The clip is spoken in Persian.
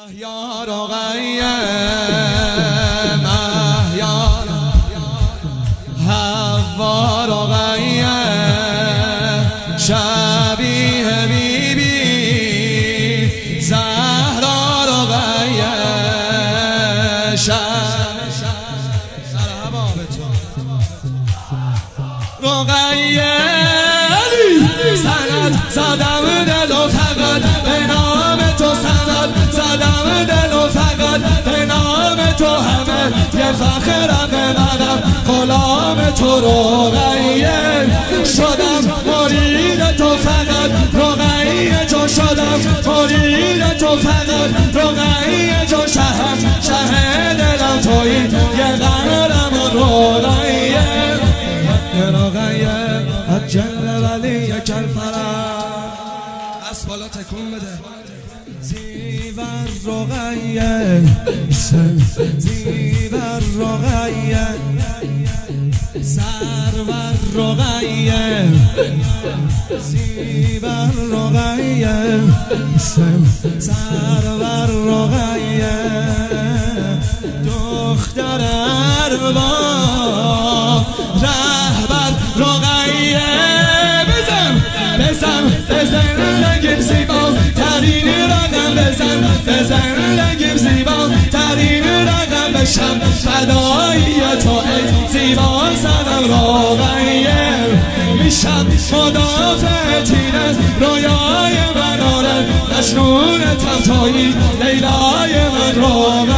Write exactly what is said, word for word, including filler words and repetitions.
مهیا رقیه مهیا حوا رقیه شبیه بی بی زهرا رقیه مرحبا به تو رقیه سند زدم دل و فقط به نام تو سند زدم دل و فقط به نام تو همه یه فخرم منم غلام تو رقیه شدم مرید تو فقط رقیه جو شدم مرید تو فقط رقیه جو شهم شه دلم تویی یه قهرم رقیه رقیه جل ولی کل فرح از بالا تکون بده زیور رقیه زیور رقیه سرور رقیه زیور رقیه سرور رقیه دختر ارباب رهبر رقیه بزن بزن بزن لگیم زیبا ترین رقم بزن بزن لگیم زیبا ترین رقم بشم فدایی تو ای زیبا سنم رقیه میشم مدافع تیره رویای من آره مجنون تمتایی لیلای من رقیه